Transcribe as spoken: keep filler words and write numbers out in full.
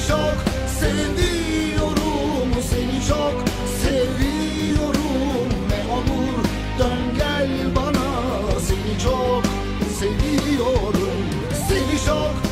çok seviyorum, seni çok seviyorum. Ne olur dön gel bana, seni çok seviyorum, seni çok